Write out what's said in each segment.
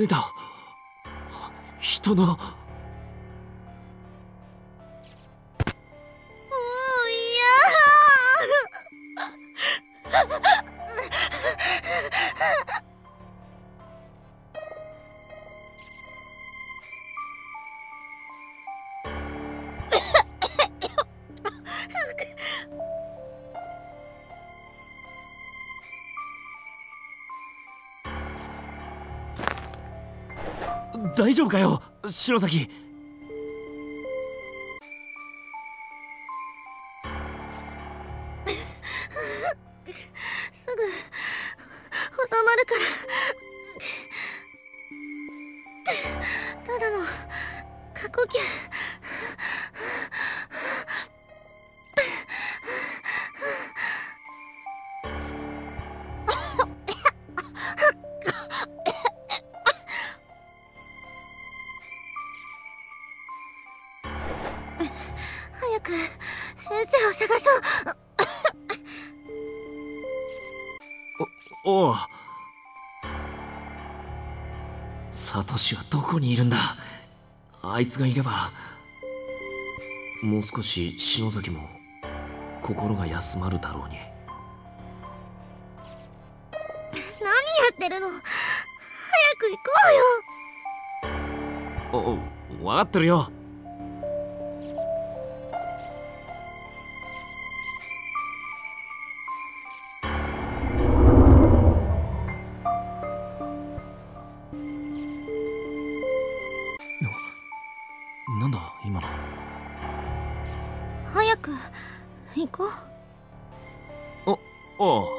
れだ。人の。大丈夫かよ、篠崎。 すぐ収まるから。ただの過呼吸。早く先生を探そう。 おう。サトシはどこにいるんだ。あいつがいればもう少し篠崎も心が休まるだろうに。 何やってるの。早く行こうよ。 分かってるよ。なんだ今の。 早く行こう。 おう。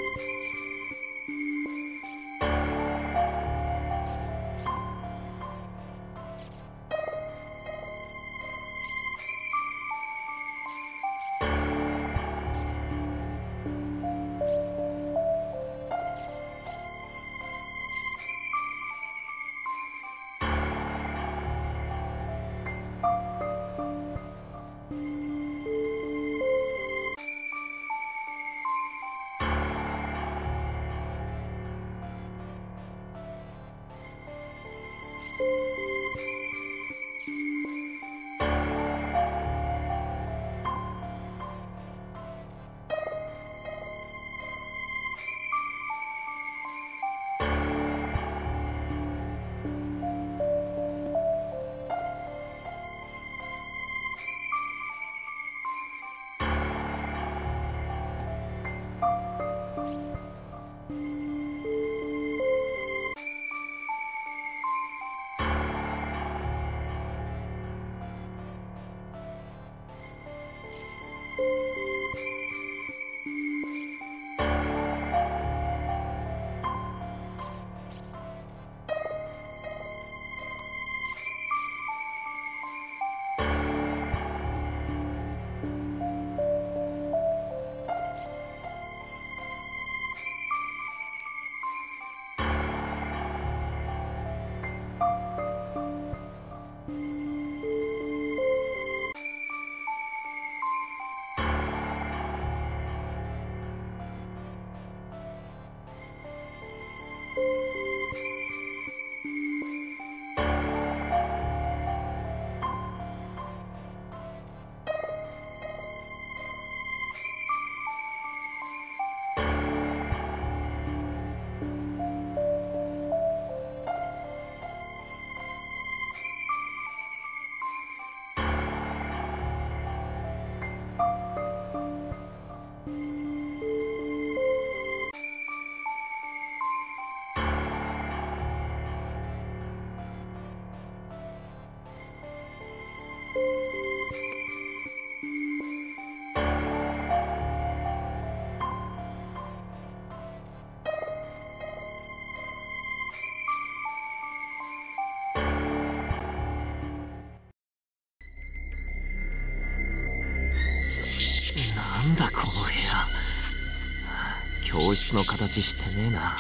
なんだこの部屋。教室の形してねえな。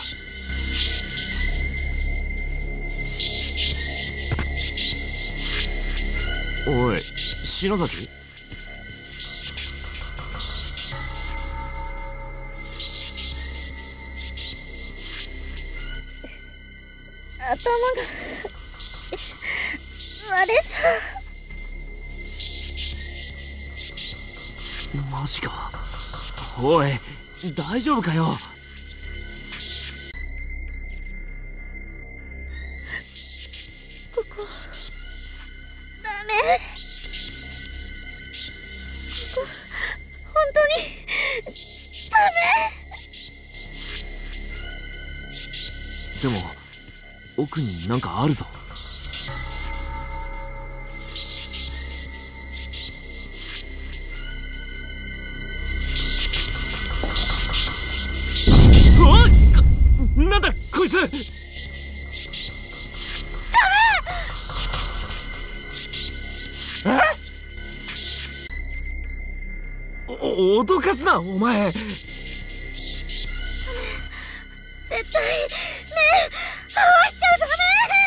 おい、篠崎？ 割れそう。 マジか。おい、大丈夫かよ。 ここダメ。ここ本当にダメ。 でも奥になんかあるぞ。なんだこいつ。ダメ。脅かすなお前。 絶対目合わしちゃダメ。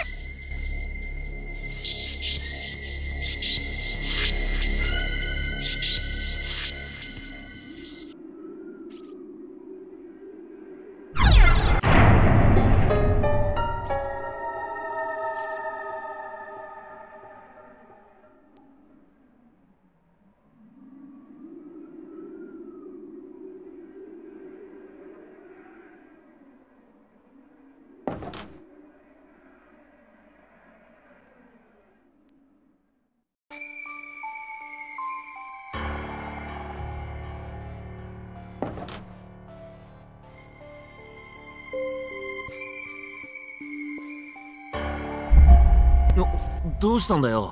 どうしたんだよ。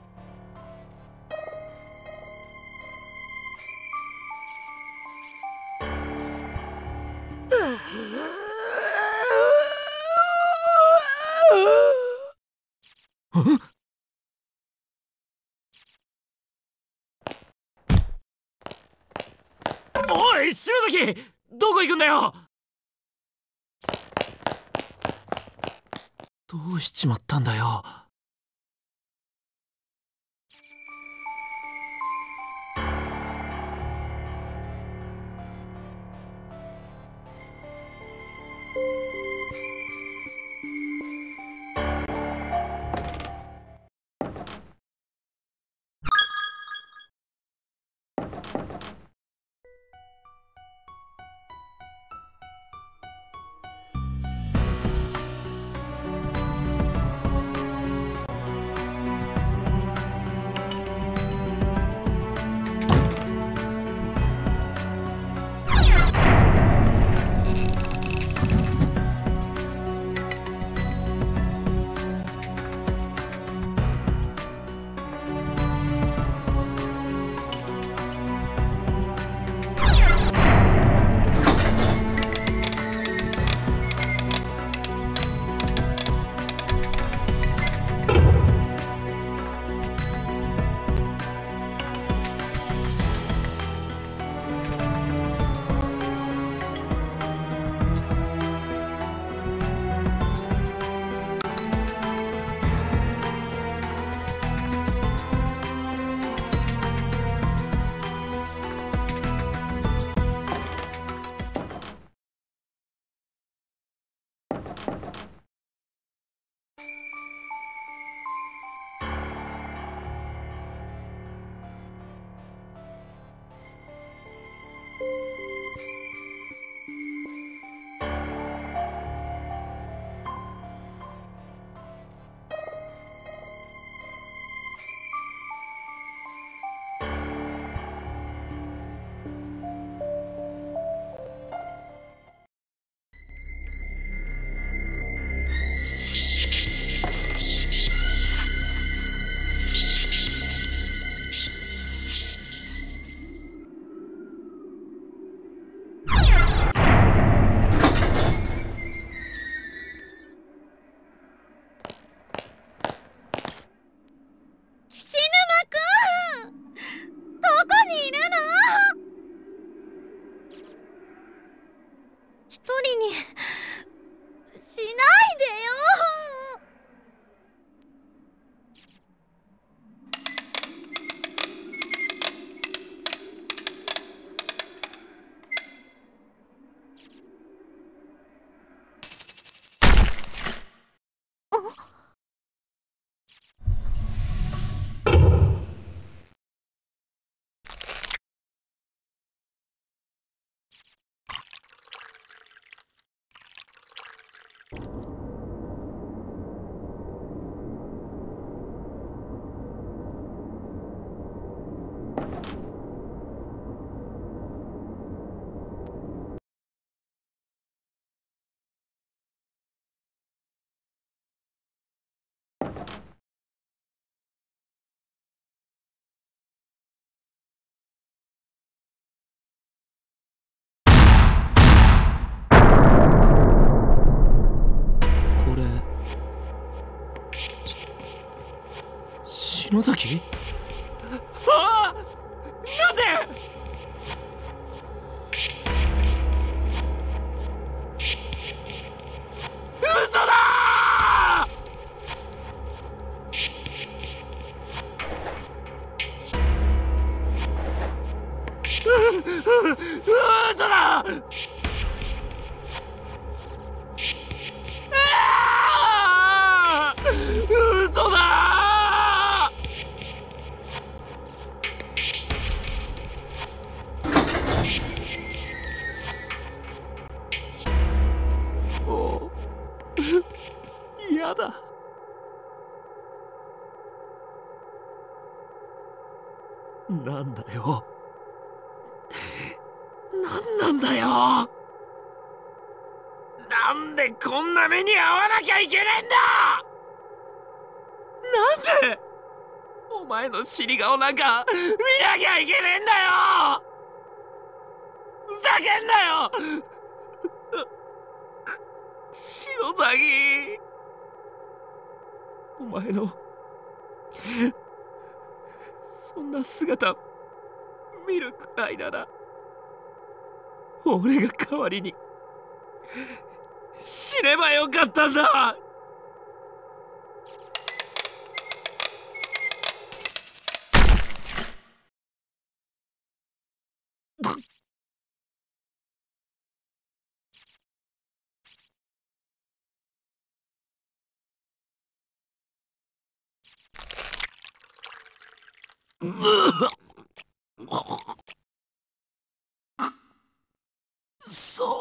おい篠崎、どこ行くんだよ。どうしちまったんだよ。 篠崎？ああ！なんで！嘘だ嘘だ！嘘だ！嫌だ。なんだよ。なんなんだよ。なんでこんな目に遭わなきゃいけねえんだ。なんでお前の尻顔なんか見なきゃいけねえんだよ。ふざけんなよ篠崎。お前のそんな姿見るくらいなら俺が代わりに死ねばよかったんだ。そう。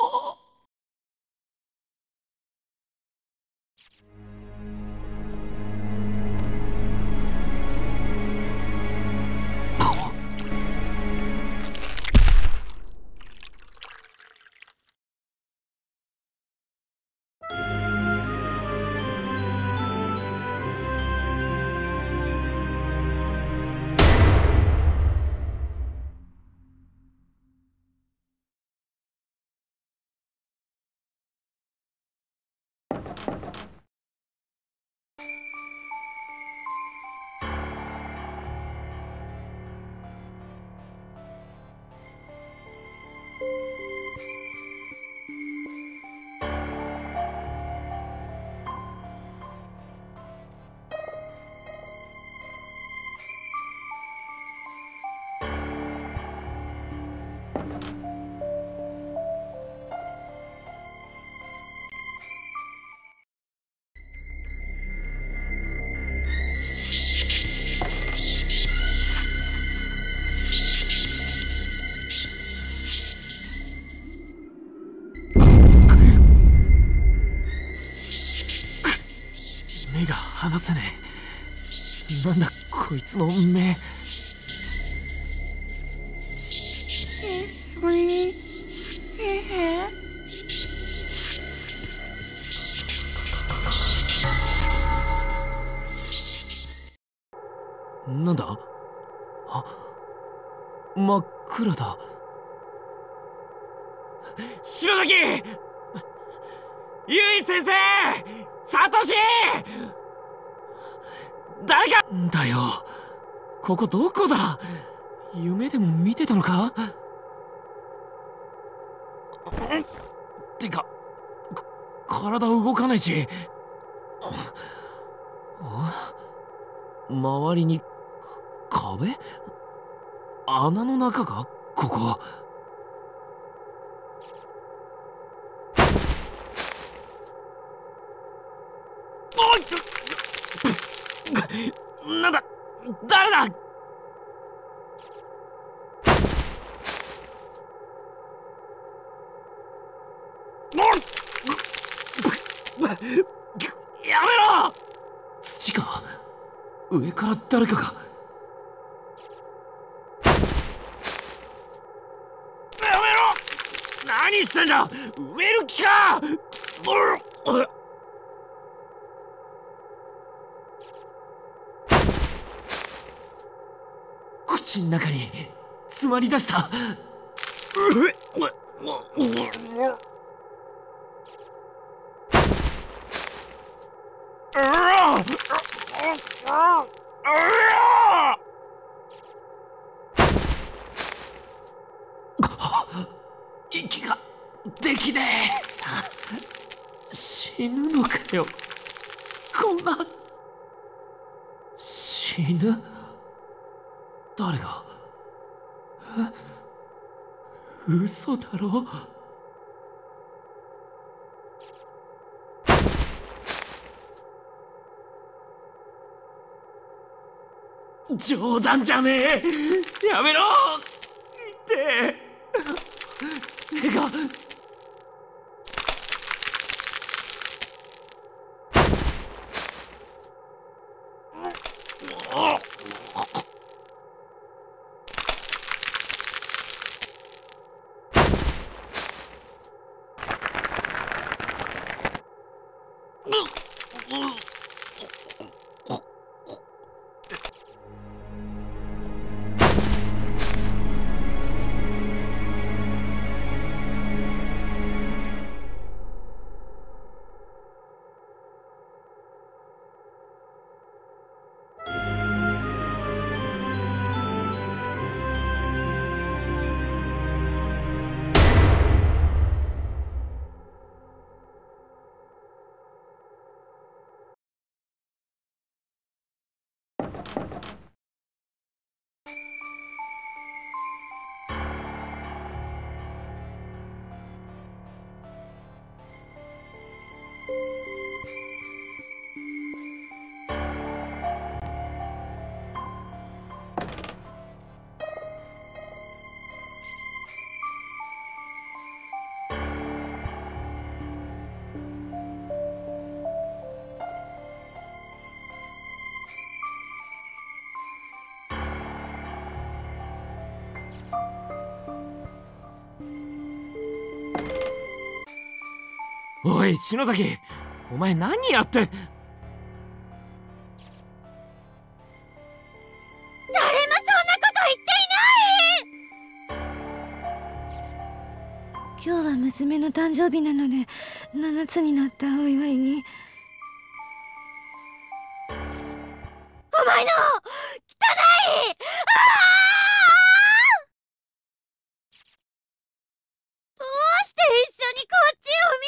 目が離せねえ。なんだこいつの目。なんだ？あ、真っ暗だ。篠崎！ゆい先生！サトシ！誰か！だよ。ここどこだ？夢でも見てたのか？てか、体動かないし。周りに壁？穴の中かここ。なんだ誰だ。 やめろ。土が上から誰かが。やめろ。何してんだ。埋める気か。口の中に詰まり出した。息ができねえ。死ぬのかよ。こんな。死ぬ。誰が。嘘だろ。冗談じゃねえ。やめろ。痛え。目が。おい篠崎、お前何やって。誰もそんなこと言っていない。今日は娘の誕生日なので7つになったお祝いに。お前の汚い。どうして一緒にこっちを見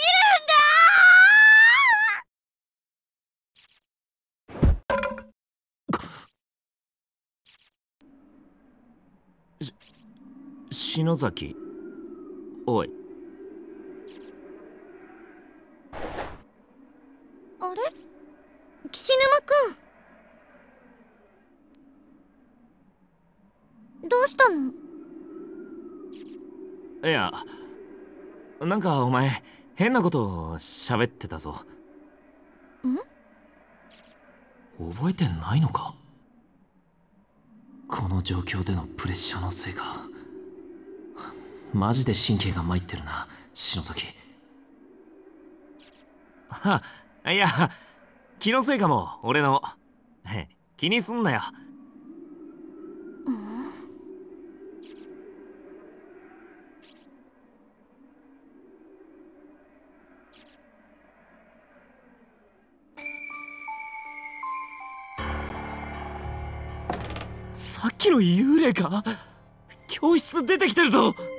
るんだ。篠崎、おい。 あれ、岸沼くん、どうしたの？ いや、なんかお前変なことを喋ってたぞ。 ん？ 覚えてないのか？この状況でのプレッシャーのせいか。マジで神経が参ってるな、篠崎。いや、気のせいかも、俺の。気にすんなよ。さっきの幽霊か？教室出てきてるぞ。